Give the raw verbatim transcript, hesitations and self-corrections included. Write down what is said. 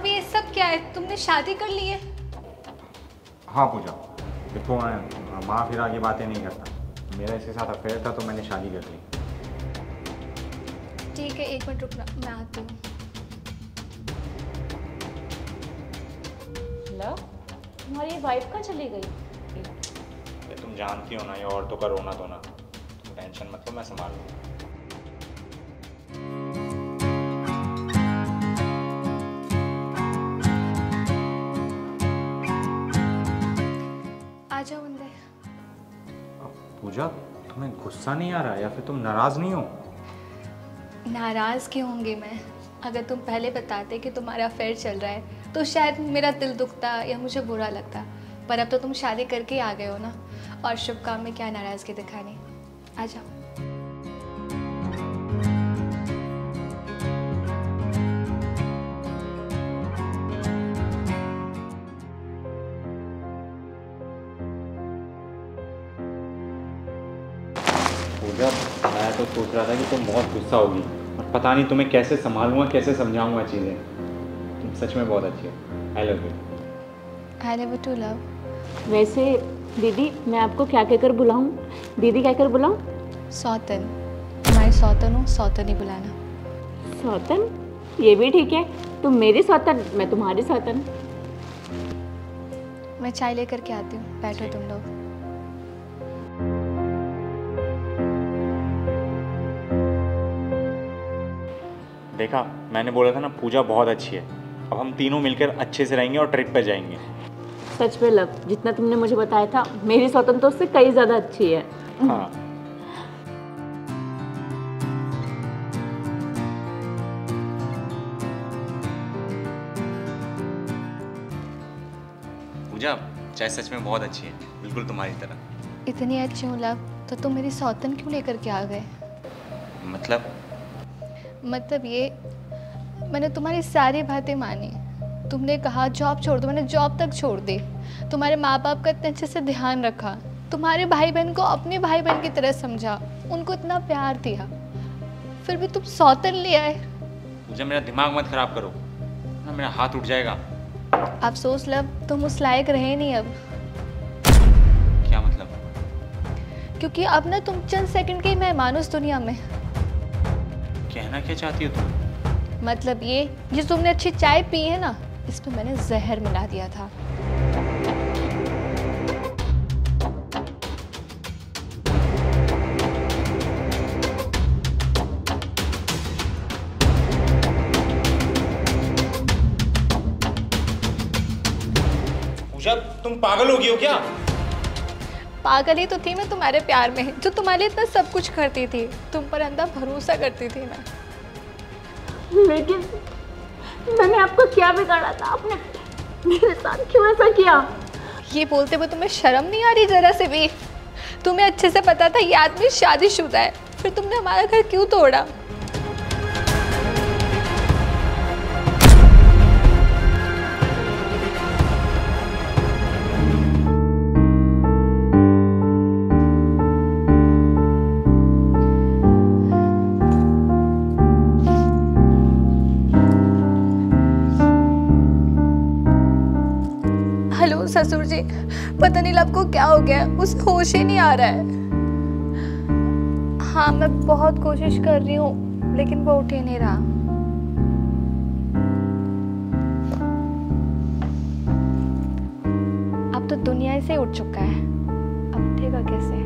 अभी ये सब क्या है? तुमने शादी कर ली है? हाँ पूजा, देखो मैं माँ फिर आगे बातें नहीं करता। मेरा इसके साथ अफेयर था तो मैंने शादी कर ली। ठीक है, एक मिनट रुकना, मैं आती हूँ। हेलो, तुम्हारी वाइफ कहाँ चली गई? ये तुम जानती हो ना, ये औरतों का रोना धोना। तुम टेंशन मत लो, मैं संभाल लूँगा। आ जाओ अंदर। पूजा, तुम्हें गुस्सा नहीं आ रहा या फिर तुम नाराज नहीं हो? नाराज़ क्यों होंगी मैं? अगर तुम पहले बताते कि तुम्हारा अफेयर चल रहा है तो शायद मेरा दिल दुखता या मुझे बुरा लगता, पर अब तो तुम शादी करके ही आ गए हो ना, और शुभ काम में क्या नाराज़गी दिखानी। आ जाओ। पूजा, मैं तो सोच रहा था कि तुम बहुत गुस्सा होगी और पता नहीं तुम्हें कैसे संभालूंगा, कैसे समझाऊंगा चीज़ें। तुम सच में बहुत अच्छी हो। I love you. I love you too love. वैसे दीदी, मैं आपको क्या कहकर बुलाऊं? दीदी कहकर बुलाऊं? सौतन। तुम्हारी सौतन हो, सौतन ही बुलाना। सौतन? ये भी ठीक है। तुम मेरी सौतन, मैं तुम्हारी सौतन। मैं चाय लेकर के आती हूँ, बैठो तुम लोग। देखा, मैंने बोला था ना, पूजा बहुत अच्छी है। अब हम तीनों मिलकर अच्छे से रहेंगे और ट्रिप पे जाएंगे। सच में लव, जितना तुमने मुझे बताया था, मेरी सौतन तो उससे कई ज़्यादा अच्छी है। हाँ। पूजा, चाय सच में बहुत अच्छी है, बिल्कुल तुम्हारी तरह। इतनी अच्छी हूँ लव, तो तुम मेरी सौतन क्यों लेकर के आ गए? मतलब? मतलब ये, मैंने तुम्हारी सारी बातें मानी। तुमने कहा जॉब छोड़ दो, मैंने जॉब तक छोड़ दी। तुम्हारे माँ बाप का इतने अच्छे से ध्यान रखा, तुम्हारे भाई बहन को अपने भाई बहन की तरह समझा, उनको इतना प्यार दिया, फिर भी तुम सौतन ले आए। पूजा, मेरा दिमाग मत खराब करो ना, मेरा हाथ उठ जाएगा। अफसोस लव, तुम उस लायक रहे नहीं अब। क्या मतलब? क्योंकि अब ना तुम चंद सेकंड के ही मेहमान हो इस दुनिया में। कहना क्या चाहती हो तुम? मतलब ये ये तुमने अच्छी चाय पी है ना, इसमें मैंने जहर मिला दिया था। पूजा, तुम पागल हो गई हो क्या? पागल ही तो थी मैं तुम्हारे प्यार में, जो तुम्हारे लिए इतना सब कुछ करती थी। तुम पर अंधा भरोसा करती थी मैं। लेकिन मैंने आपको क्या बिगाड़ा था? आपने मेरे साथ क्यों ऐसा किया? ये बोलते हुए तुम्हें शर्म नहीं आ रही जरा से भी? तुम्हें अच्छे से पता था ये आदमी शादीशुदा है, फिर तुमने हमारा घर क्यों तोड़ा? ससुर जी, पता नहीं लव को क्या हो गया, उसे होश ही नहीं आ रहा है। हाँ, मैं बहुत कोशिश कर रही हूँ लेकिन वो उठ ही नहीं रहा। अब तो दुनिया से उठ चुका है, अब उठेगा कैसे?